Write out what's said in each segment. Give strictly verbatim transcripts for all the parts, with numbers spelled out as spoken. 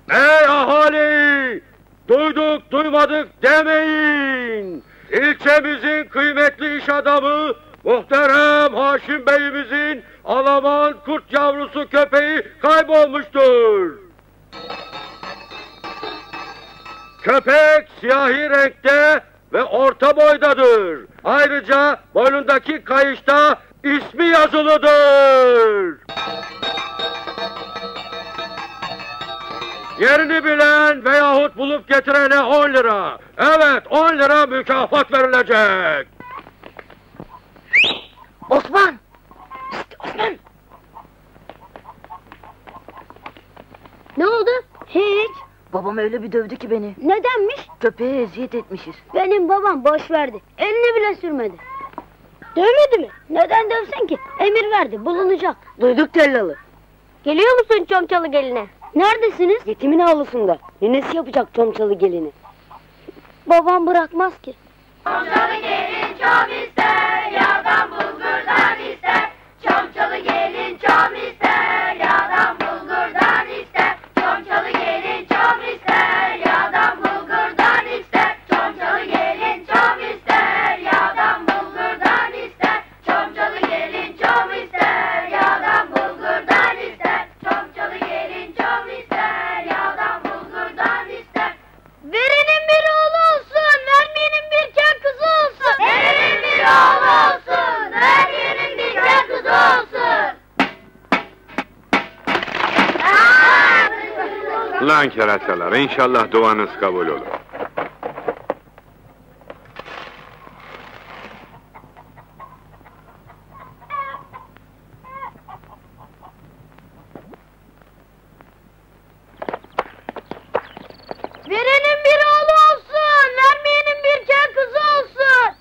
Ey ahali! Duyduk duymadık demeyin! İlçemizin kıymetli iş adamı muhterem Haşim Bey'imizin Alaman kurt yavrusu köpeği kaybolmuştur. Köpek siyahi renkte ve orta boydadır. Ayrıca boynundaki kayışta ismi yazılıdır. Yerini bilen veyahut bulup getirene on lira. Evet, on lira mükafat verilecek. Osman! Şişt, Osman! Ne oldu? Hiç. Babam öyle bir dövdü ki beni. Nedenmiş? Köpeğe eziyet etmişiz. Benim babam boş verdi. Elini bile sürmedi. Dövmedi mi? Neden dövsün ki? Emir verdi, bulunacak. Duyduk tellalı. Geliyor musun Çomçalı geline? Neredesiniz? Yetimin avlusunda. Ninesi yapacak Çomçalı gelini. Babam bırakmaz ki. Çomçalı gelin çom ister, yağdan bulgurdan ister. Çomçalı gelin çom ister, yağdan bulgurdan ister. Çomçalı gelin çom ister, yağdan bulgurdan ister. Çomçalı gelin çom ister, yağdan bulgurdan ister. Çomçalı gelin çom ister, yağdan bulgurdan ister. Çomçalı gelin çom ister, yağdan bulgurdan ister. Verenin bir oğlu olsun, vermeyenin bir kel kızı olsun. Verenin bir oğlu olsun, vermeyenin bir kel kızı olsun. Lan keratalar, inşallah duanız kabul olur. Verenin bir oğlu olsun, vermeyenin bir kel kızı olsun.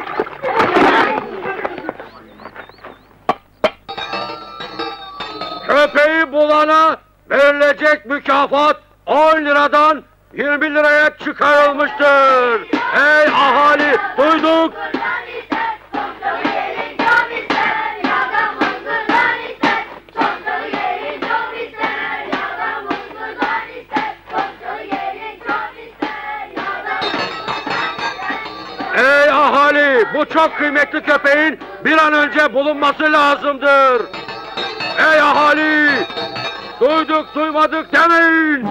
Köpeği bulana verilecek mükafat on liradan yirmi liraya çıkarılmıştır. Ey ahali, duyduk. Çomçalı gelin çom ister, yağdan bulgurdan ister. Çomçalı gelin çom ister, yağdan bulgurdan ister. Çomçalı gelin çom ister, yağdan bulgurdan ister. Ey ahali, bu çok kıymetli köpeğin bir an önce bulunması lazımdır. Ey ahali, duyduk duymadık demeyin.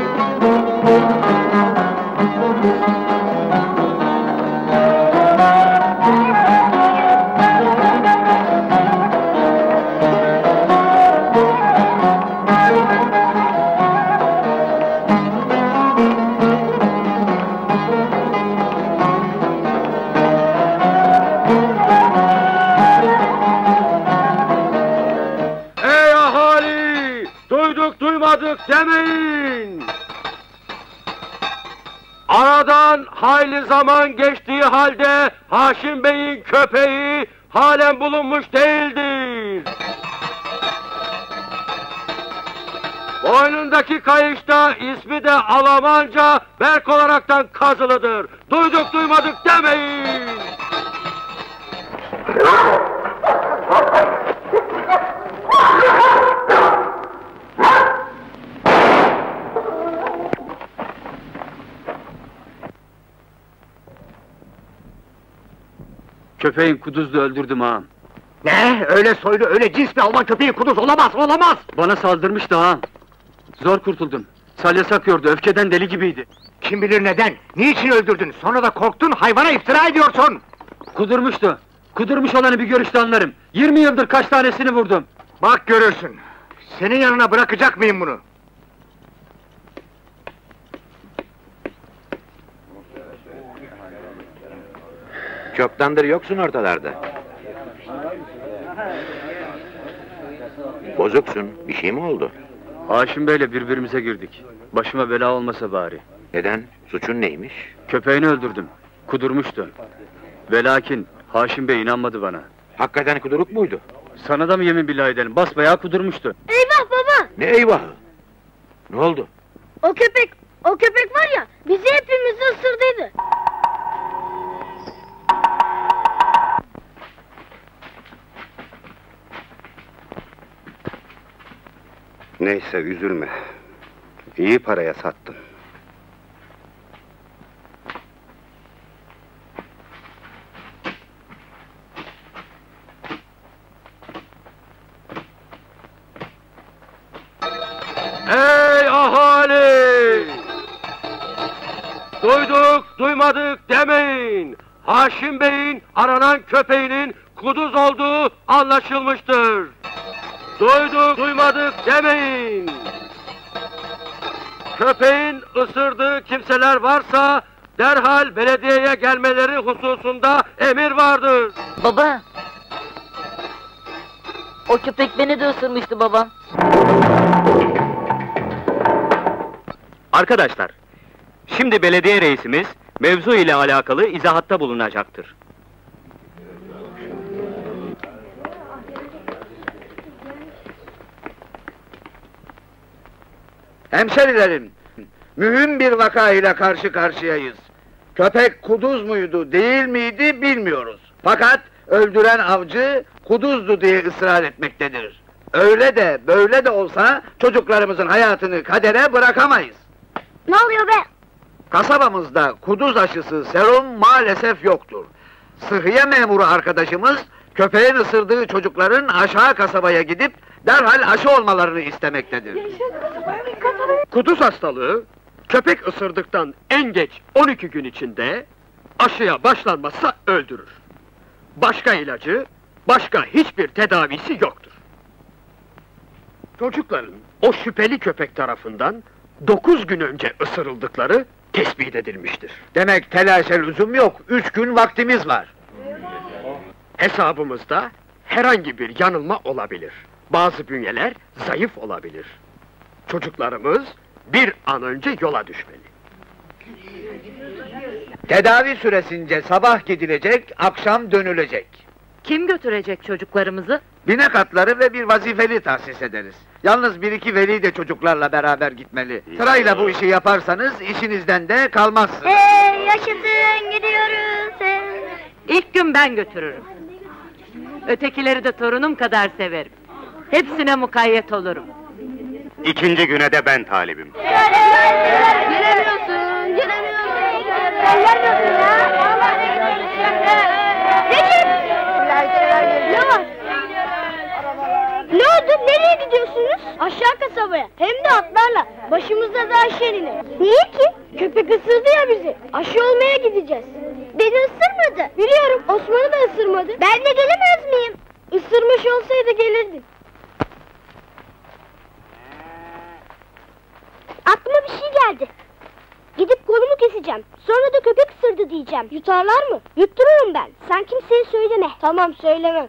Ey ahali, duyduk duymadık demeyin. Aradan hayli zaman geçtiği halde Haşim Bey'in köpeği halen bulunmuş değildir. Boynundaki kayışta ismi de Almanca Berk olaraktan kazılıdır. Duyduk duymadık demeyin. Köpeğin kuduzlu öldürdüm ağam. Ne? Öyle soylu, öyle cins bir Alman köpeği kuduz olamaz, olamaz! Bana saldırmıştı ağam. Zor kurtuldum. Salyası akıyordu, öfkeden deli gibiydi. Kim bilir neden, niçin öldürdün, sonra da korktun, hayvana iftira ediyorsun! Kudurmuştu. Kudurmuş olanı bir görüşte anlarım. Yirmi yıldır kaç tanesini vurdum. Bak görürsün, senin yanına bırakacak mıyım bunu? Çoktandır yoksun ortalarda. Bozuksun, bir şey mi oldu? Haşim Bey'le birbirimize girdik. Başıma bela olmasa bari. Neden? Suçun neymiş? Köpeğini öldürdüm. Kudurmuştu. Ve lakin Haşim Bey inanmadı bana. Hakikaten kuduruk muydu? Sana da mı yemin billah edelim? Basbayağı kudurmuştu. Eyvah baba! Ne eyvahı? Ne oldu? O köpek, o köpek var ya, bizi hepimizi ısırdıydı. Neyse üzülme. İyi paraya sattın. Ey ahali! Duyduk, duymadık demeyin. Haşim Bey'in aranan köpeğinin kuduz olduğu anlaşılmıştır. Duyduk, duymadık demeyin. Köpeğin ısırdığı kimseler varsa derhal belediyeye gelmeleri hususunda emir vardır. Baba! O köpek beni de ısırmıştı babam. Arkadaşlar, şimdi belediye reisimiz mevzu ile alakalı izahatta bulunacaktır. Hemşerilerim, mühim bir vaka ile karşı karşıyayız. Köpek kuduz muydu, değil miydi bilmiyoruz. Fakat öldüren avcı kuduzdu diye ısrar etmektedir. Öyle de böyle de olsa çocuklarımızın hayatını kadere bırakamayız. Ne oluyor be? Kasabamızda kuduz aşısı serum maalesef yoktur. Sıhhiye memuru arkadaşımız köpeğin ısırdığı çocukların aşağı kasabaya gidip derhal aşı olmalarını istemektedir. Kuduz hastalığı, köpek ısırdıktan en geç on iki gün içinde aşıya başlanmazsa öldürür. Başka ilacı, başka hiçbir tedavisi yoktur. Çocukların o şüpheli köpek tarafından dokuz gün önce ısırıldıkları tespit edilmiştir. Demek telaşa lüzum yok, üç gün vaktimiz var. Hesabımızda herhangi bir yanılma olabilir. Bazı bünyeler zayıf olabilir. Çocuklarımız bir an önce yola düşmeli. Tedavi süresince sabah gidilecek, akşam dönülecek. Kim götürecek çocuklarımızı? Binek atları ve bir vazifeli tahsis ederiz. Yalnız bir iki veli de çocuklarla beraber gitmeli. Sırayla bu işi yaparsanız işinizden de kalmazsınız. Hey yaşasın gidiyoruz. İlk gün ben götürürüm. Ötekileri de torunum kadar severim. Hepsine mukayyet olurum. İkinci güne de ben talibim. Giremiyorsun, giremiyorsun. Gelmiyorsun ya. Recep! Ne var? Ne oldu? Nereye gidiyorsunuz? Aşağı kasabaya. Hem de atlarla. Başımızda da Ayşe'nin. Niye ki? Köpek ısırdı ya bizi. Aşı olmaya gideceğiz. Beni ısırmadı. Biliyorum. Osman'ı da ısırmadı. Ben de gelemez miyim? Isırmış olsaydı gelirdim. Aklıma bir şey geldi. Gidip kolumu keseceğim. Sonra da köpek ısırdı diyeceğim. Yutarlar mı? Yuttururum ben. Sen kimseye söyleme. Tamam söylemem.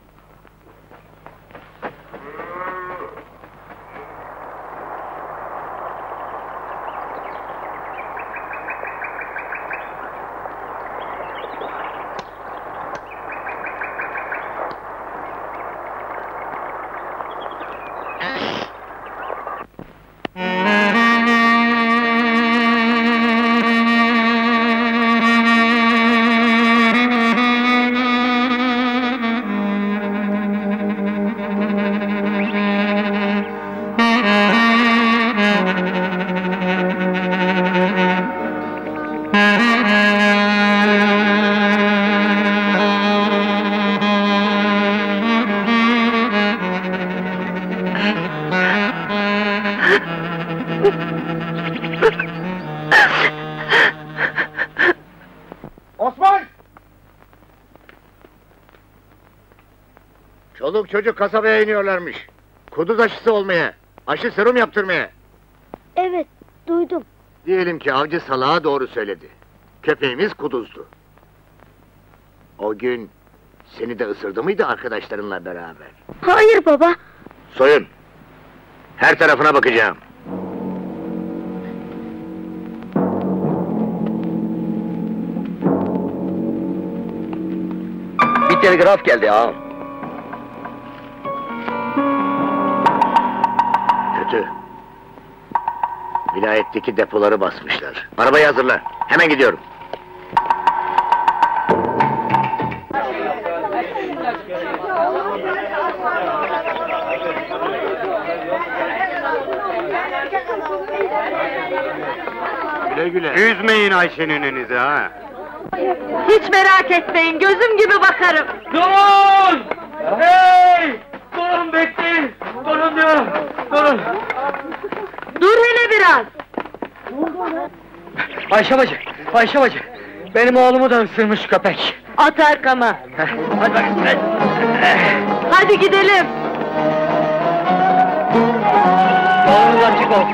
Osman! Çoluk çocuk kasabaya iniyorlarmış. Kuduz aşısı olmaya, aşı serum yaptırmaya. Evet, duydum. Diyelim ki avcı salağa doğru söyledi. Köpeğimiz kuduzdu. O gün seni de ısırdı mıydı arkadaşlarınla beraber? Hayır baba. Soyun! Her tarafına bakacağım. Bir telgraf geldi ağam. Kötü. Vilayetteki depoları basmışlar. Arabayı hazırla. Hemen gidiyorum. Güle güle. Üzmeyin Ayşe ninenizi ha. Hiç merak etmeyin, gözüm gibi bakarım. Durun! Hey! Durun, bekleyin! Durun diyorum! Durun! Dur hele biraz! Ayşe bacı! Ayşe bacı! Benim oğlumu da ısırmış köpek! At arkama! Hadi bakayım! Hadi gidelim! Oğlunuz açık olsun!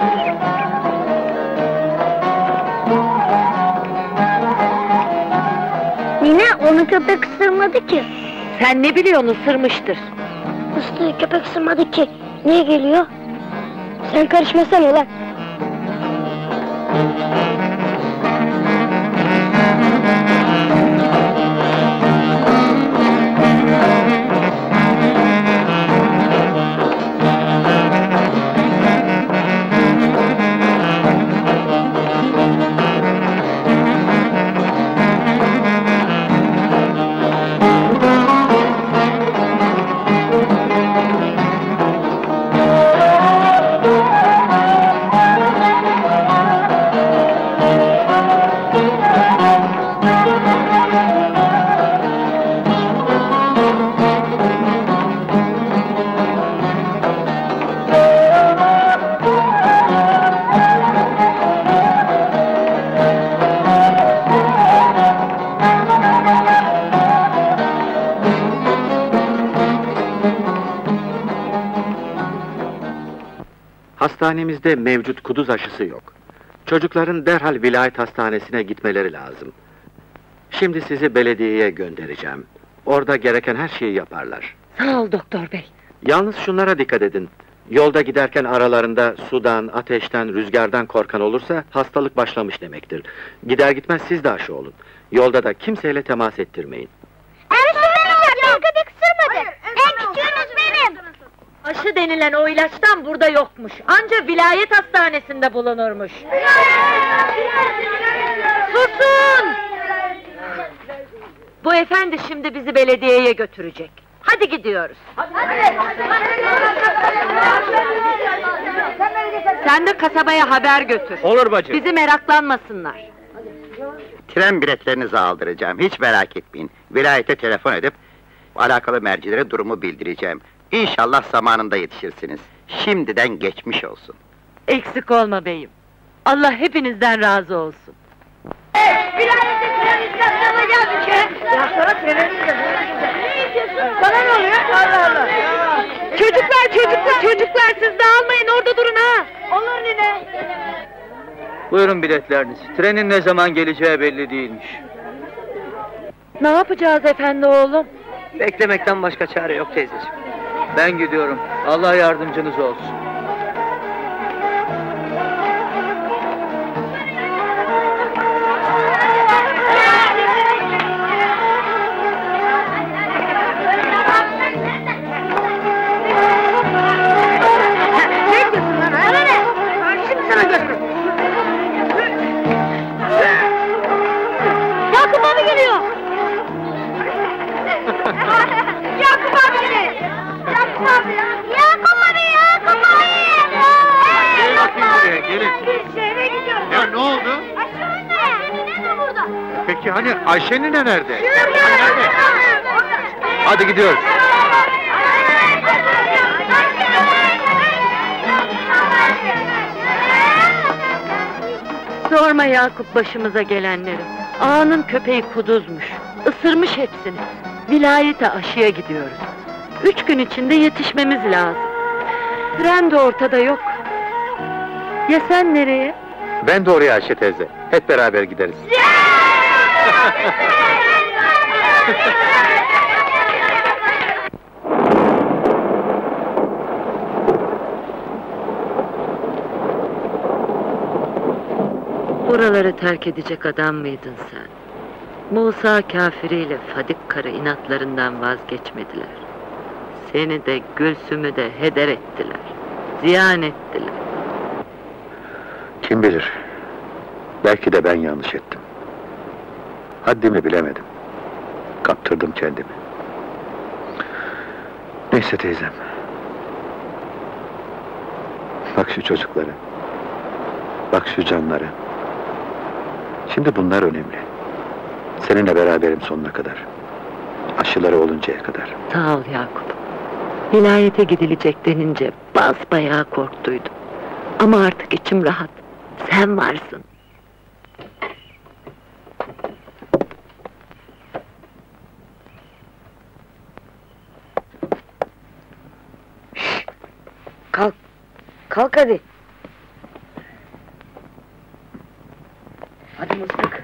Nine, onu köpek ısırmadı ki. Sen ne biliyorsun, ısırmıştır. Isırığı köpek ısırmadı ki. Niye geliyor? Sen karışmasana lan. Hastanemizde mevcut kuduz aşısı yok. Çocukların derhal vilayet hastanesine gitmeleri lazım. Şimdi sizi belediyeye göndereceğim. Orada gereken her şeyi yaparlar. Sağ ol doktor bey. Yalnız şunlara dikkat edin. Yolda giderken aralarında sudan, ateşten, rüzgardan korkan olursa hastalık başlamış demektir. Gider gitmez siz de aşı olun. Yolda da kimseyle temas ettirmeyin. Ben köpek ısırmadı. En küçüğünüz benim. Aşı denilen o ilaçtan burada yokmuş. Ancak vilayet hastanesinde bulunurmuş. Susun! Bu efendi şimdi bizi belediyeye götürecek. Hadi gidiyoruz. Sen de kasabaya haber götür. Olur bacı! Bizi meraklanmasınlar. Tren biletlerinizi aldıracağım, hiç merak etmeyin. Vilayete telefon edip alakalı mercilere durumu bildireceğim. İnşallah zamanında yetişirsiniz. Şimdiden geçmiş olsun. Eksik olma beyim. Allah hepinizden razı olsun. Vilayete tren istasyonuna geldik ya. Ya sonra trene gideceğiz. Sana ne oluyor? Allah Allah. Çocuklar, çocuklar, çocuklar siz dağılmayın, orada durun ha! Olur nine. Buyurun biletleriniz. Trenin ne zaman geleceği belli değilmiş. Ne yapacağız efendi oğlum? Beklemekten başka çare yok teyzeciğim. Ben gidiyorum. Allah yardımcınız olsun. Ne diyorsun lan? Bana ne? Şimdi sana götürün. Yakup abi geliyor. Yakup abi geliyor. Yakup abi ya. Yakup abi, Yakup abi. Gelin bakayım buraya, gelin. Bir şehre gidiyoruz. Ya ne oldu? Aşkım ne? Ne burada? Peki hani Ayşe nine nerede? Nerede? Hadi gidiyoruz. Sorma Yakup başımıza gelenleri. Ağanın köpeği kuduzmuş. Isırmış hepsini. Vilayete aşıya gidiyoruz. Üç gün içinde yetişmemiz lazım. Tren de ortada yok. Ya sen nereye? Ben de oraya Ayşe teyze. Hep beraber gideriz. Buraları terk edecek adam mıydın sen? Musa kafiriyle Fadik karı inatlarından vazgeçmediler. Seni de Gülsüm'ü de heder ettiler. Ziyan ettiler. Kim bilir? Belki de ben yanlış ettim. Haddimi bilemedim. Kaptırdım kendimi. Neyse teyzem. Bak şu çocuklara. Bak şu canlara. Şimdi bunlar önemli. Seninle beraberim sonuna kadar. Aşıları oluncaya kadar. Sağ ol Yakup. Vilayete gidilecek denince basbayağı korktuydum. Ama artık içim rahat. Sen varsın. Kalk. Kalk hadi. Hadi mıstık.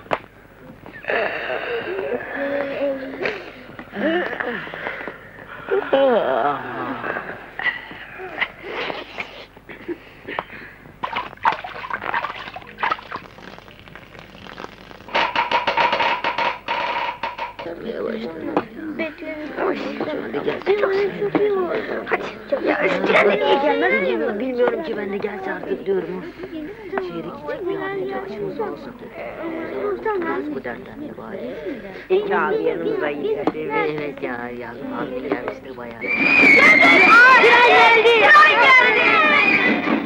Bilmiyorum, bilmiyorum ki ben de gelse artık diyorum. Şehre gidecek bir halde açımız olsun. Bu dertten de bari. İki abi yanımıza giderdi. Evet ya, yazım abi gelmiştir bayağı. Geldi! Geldi! Geldi!